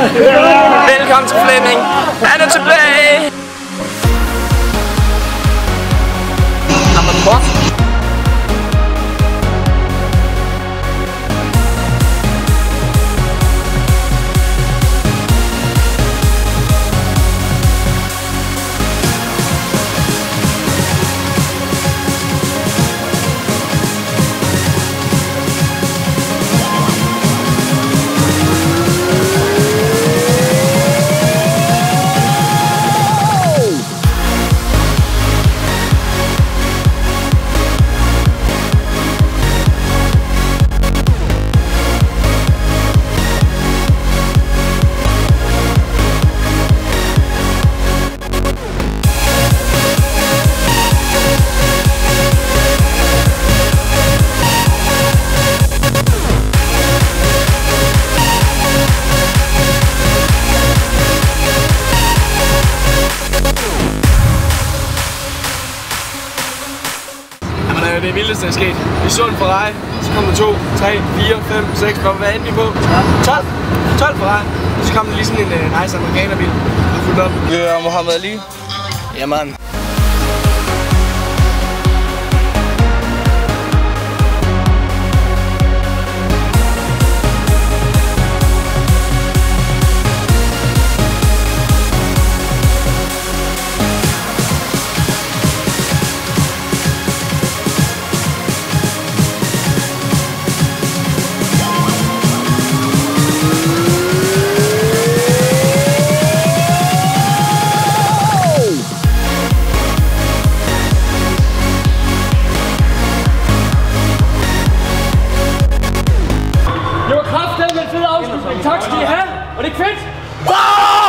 Velkommen til Flemming. Han er tilbage. Det vildeste er sket. Vi så en Ferrari, så kom der 2, 3, 4, 5, 6, hvad endte vi på? 12! 12 Ferrari. Så kom der lige sådan en nice amerikanerbil og fulgte op. Mohammed Ali. Jamen. Tak skal I have, og det er fedt!